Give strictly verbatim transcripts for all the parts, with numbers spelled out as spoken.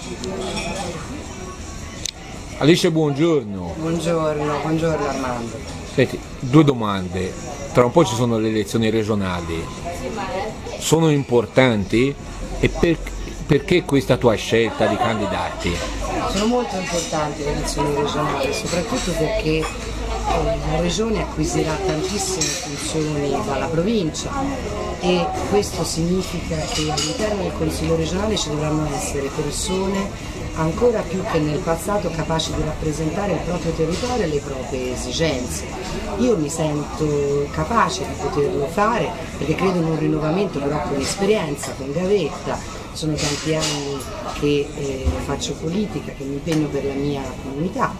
Alice, buongiorno. Buongiorno, buongiorno Armando. Senti, due domande. Tra un po' ci sono le elezioni regionali. Sono importanti? E per, perché questa tua scelta di candidati? Sono molto importanti le elezioni regionali, soprattutto perché la regione acquisirà tantissime funzioni dalla provincia e questo significa che all'interno del Consiglio regionale ci dovranno essere persone ancora più che nel passato capaci di rappresentare il proprio territorio e le proprie esigenze. Io mi sento capace di poterlo fare perché credo in un rinnovamento però con esperienza, con gavetta. Sono tanti anni che eh, faccio politica, che mi impegno per la mia comunità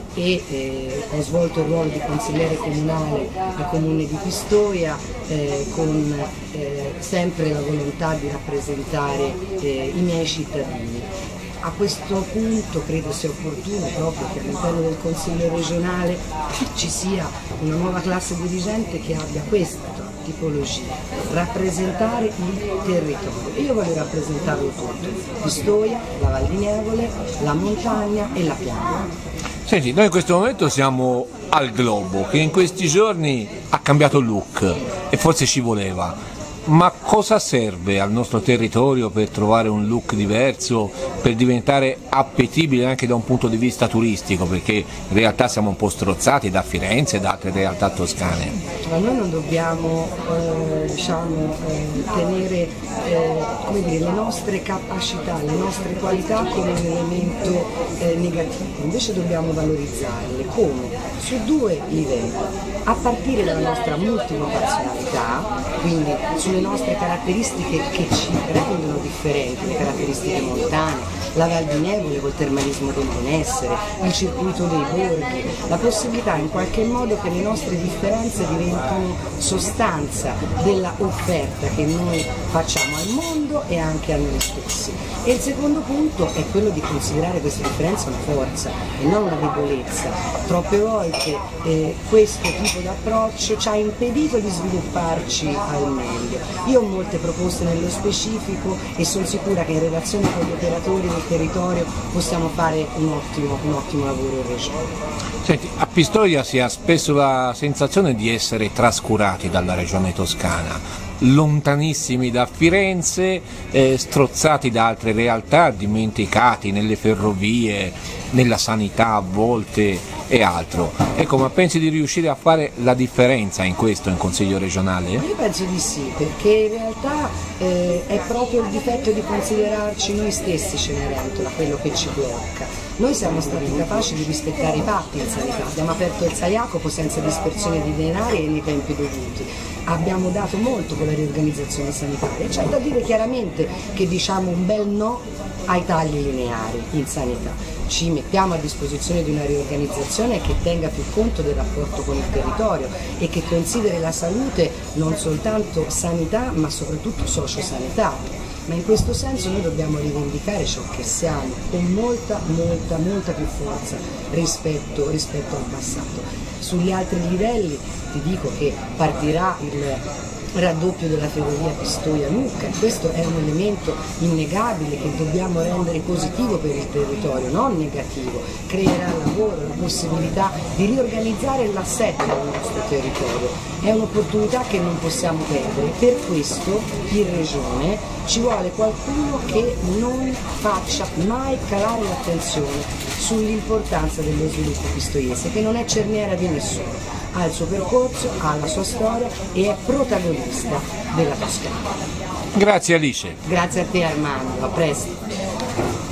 e eh, ho svolto il ruolo di consigliere comunale al comune di Pistoia eh, con eh, sempre la volontà di rappresentare eh, i miei cittadini. A questo punto credo sia opportuno proprio che all'interno del Consiglio regionale ci sia una nuova classe dirigente che abbia questa tipologia, rappresentare il territorio. Io voglio rappresentarlo tutto, Pistoia, la Val di Nievole, la montagna e la piana. Senti, noi in questo momento siamo al Globo, che in questi giorni ha cambiato look e forse ci voleva. Ma cosa serve al nostro territorio per trovare un look diverso, per diventare appetibile anche da un punto di vista turistico? Perché in realtà siamo un po' strozzati da Firenze e da altre realtà toscane. Ma noi non dobbiamo eh, diciamo, eh, tenere eh, come dire, le nostre capacità, le nostre qualità come un elemento eh, negativo, invece dobbiamo valorizzarle come? Su due livelli, a partire dalla nostra multiprofessionalità, quindi sulle nostre caratteristiche che ci rendono differenti, le caratteristiche montane, la Val di Nievole col termalismo del benessere, il circuito dei borghi, la possibilità in qualche modo che le nostre differenze diventino sostanza della offerta che noi facciamo al mondo e anche a noi stessi. E il secondo punto è quello di considerare questa differenza una forza e non una debolezza. Troppe volte eh, questo tipo di approccio ci ha impedito di svilupparci al meglio. Io ho molte proposte nello specifico e sono sicura che in relazione con gli operatori del territorio possiamo fare un ottimo, un ottimo lavoro in regione. Senti, a Pistoia si ha spesso la sensazione di essere trascurati dalla regione toscana, lontanissimi da Firenze, eh, strozzati da altre realtà, dimenticati nelle ferrovie, nella sanità a volte e altro. Ecco, ma pensi di riuscire a fare la differenza in questo in Consiglio regionale? Io penso di sì, perché in realtà eh, è proprio il difetto di considerarci noi stessi Cenerentola quello che ci blocca. Noi siamo stati capaci di rispettare i patti in sanità, abbiamo aperto il San Jacopo senza dispersione di denari e nei tempi dovuti. Abbiamo dato molto con la riorganizzazione sanitaria, c'è da dire chiaramente che diciamo un bel no ai tagli lineari in sanità. Ci mettiamo a disposizione di una riorganizzazione che tenga più conto del rapporto con il territorio e che consideri la salute non soltanto sanità ma soprattutto sociosanitaria. Ma in questo senso noi dobbiamo rivendicare ciò che siamo con molta, molta, molta più forza rispetto, rispetto al passato. Sugli altri livelli ti dico che partirà il raddoppio della ferrovia Pistoia-Lucca, questo è un elemento innegabile che dobbiamo rendere positivo per il territorio, non negativo, creerà lavoro, la possibilità di riorganizzare l'assetto del nostro territorio, è un'opportunità che non possiamo perdere, per questo in regione ci vuole qualcuno che non faccia mai calare l'attenzione sull'importanza dello sviluppo pistoiese, che non è cerniera di nessuno. Ha il suo percorso, ha la sua storia e è protagonista della Toscana. Grazie Alice. Grazie a te Armando, a presto.